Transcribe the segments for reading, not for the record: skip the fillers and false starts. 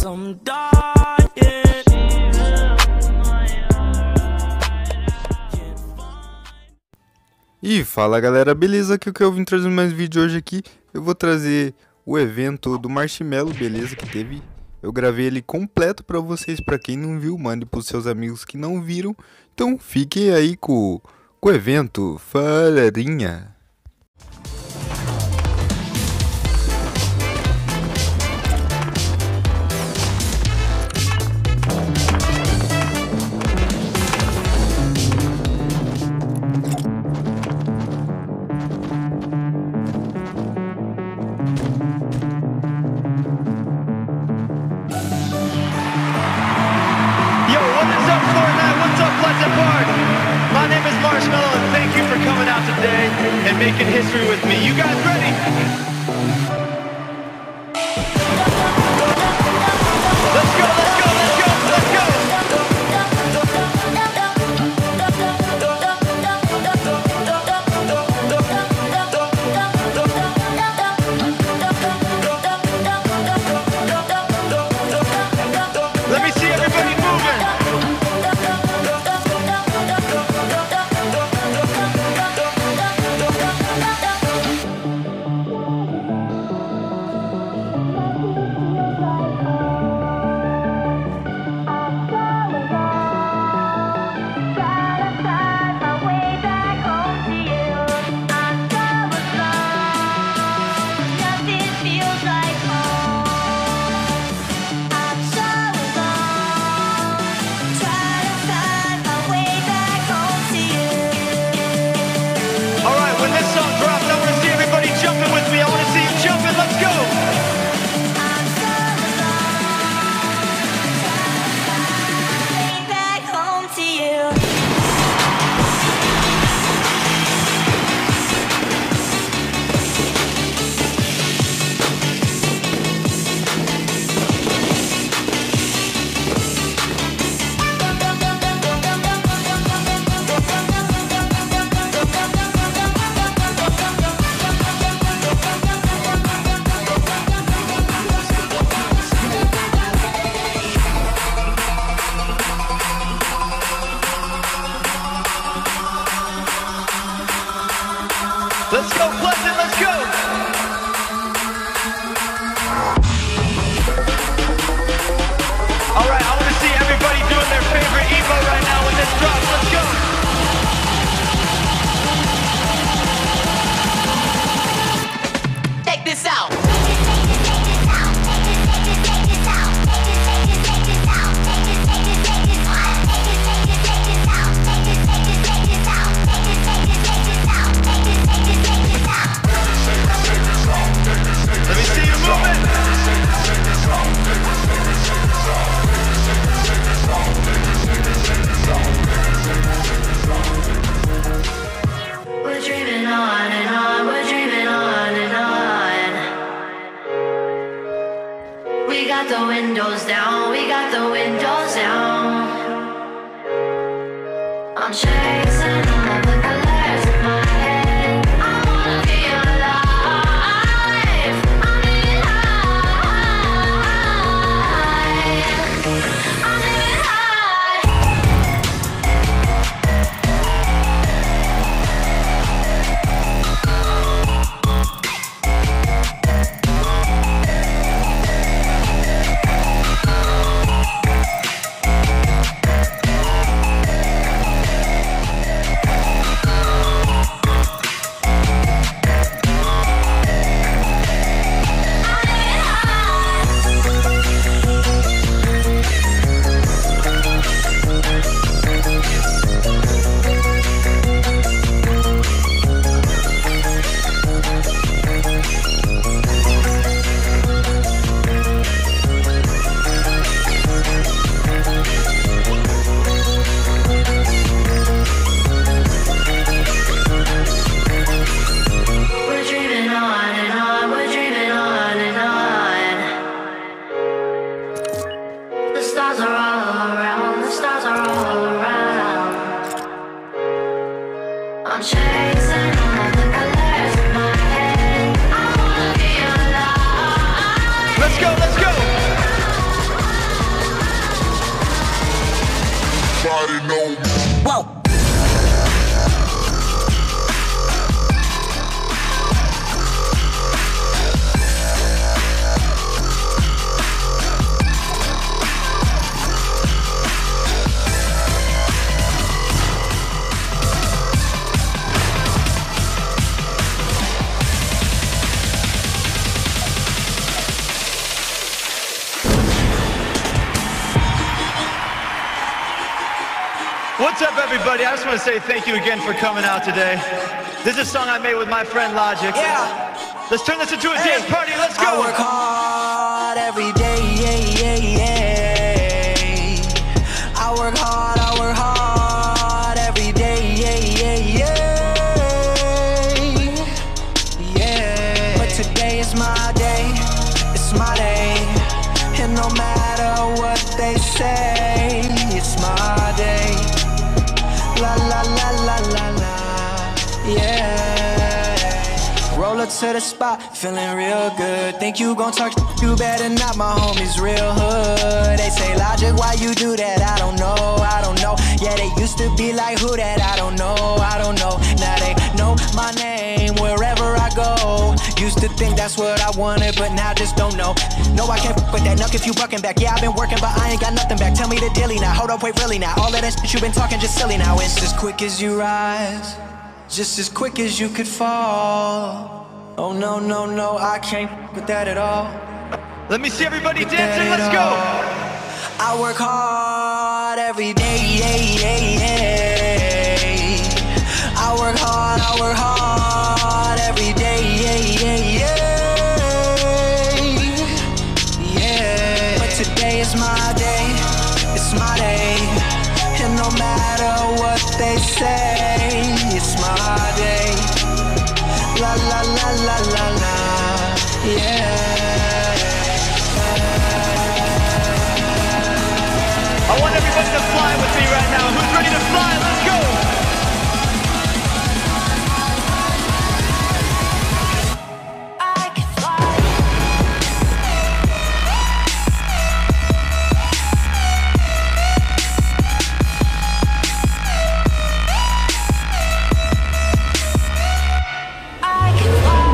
I'm dying. E fala galera, beleza? Aqui é o que eu vim trazer mais vídeo hoje aqui. Eu vou trazer o evento do Marshmello, beleza? Que teve. Eu gravei ele completo pra vocês, pra quem não viu, mande pros seus amigos que não viram. Então fiquem aí com o evento, farinha. My name is Marshmello, and thank you for coming out today and making history with me. You guys ready? Let's go, let's go, let's go, let's go! Let me see everybody moving! Let's go, Pleasant, let's go! Alright, I want to see everybody doing their favorite Evo right now when this drops. Let's go! Take this out! We got the windows down, we got the windows down. I'm chasing all the colors in my head. I wanna feel alive. I'm living high. I'm living What's up, everybody? I just want to say thank you again for coming out today. This is a song I made with my friend Logic. Yeah. Let's turn this into a dance party. Let's go. I work hard every day. I work hard every day. Yeah. But today is my day. It's my day. And no matter what they say, it's my day. La la la la la la. Yeah. Roll up to the spot, feeling real good. Think you gon' talk, you better not, my homies real hood. They say, Logic, why you do that? I don't know. Yeah, they used to be like, who that? I don't know. Now they know my name wherever I go. Used to think that's what I wanted, but now just don't know. No, I can't with that nuck if you bucking back. Yeah, I've been working, but I ain't got nothing back. Tell me the dilly now. Hold up, wait, really now. All of that shit you been talking just silly now. It's as quick as you rise, just as quick as you could fall. Oh no, I can't with that at all. Let me see everybody dancing. Let's go. I work hard every day. I work hard every day. Yeah. But today is my day. It's my day. And no matter what they say, it's my day. La la la la la la. Yeah. I want everybody to fly with me right now. Who's ready to fly? Let's go. I can fly. I can fly.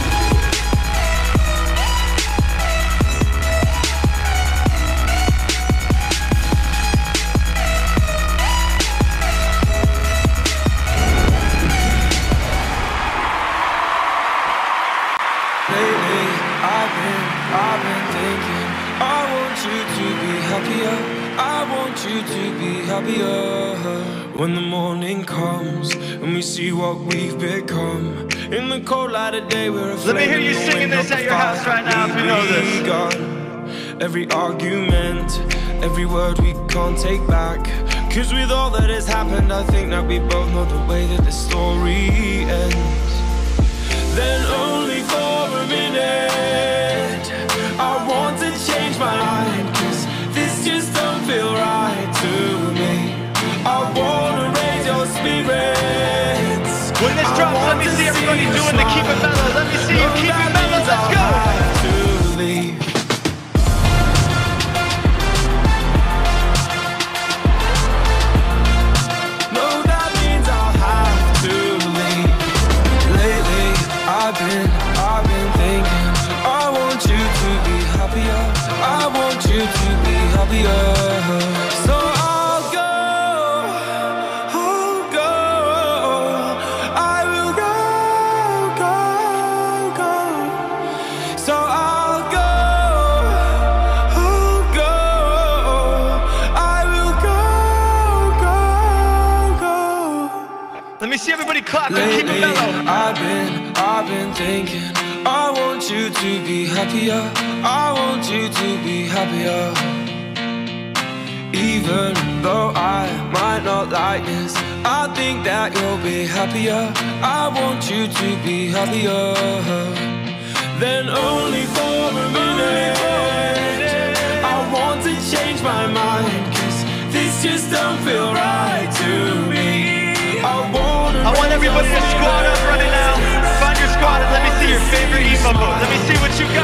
Lately, I've been thinking, I want you to be happier. I want you to be happier. When the morning comes and we see what we've become. In the cold light of day, we're a Let me hear you singing this at your house right now if you know this. Every argument, every word we can't take back. Cause with all that has happened, I think that we both know the way that the story ends. Then only for a minute I want to change my mind, cause this just don't feel right to me. I wanna raise your spirits. When this drops, let me see everybody doing the keep it mellow. Let me see you keep it mellow. Let's go. I've been thinking, I want you to be happier. I want you to be happier. So I'll go. I will go. So I'll go. I will go. Let me see everybody clap and keep it mellow. I've been thinking, I want you to be happier. I want you to be happier. Even though I might not like this, I think that you'll be happier. I want you to be happier. Then only for a minute I want to change my mind, cause this just don't feel right to me. I want everybody to squat up right now. Find your squat and let me see your favorite emote. Let me see what you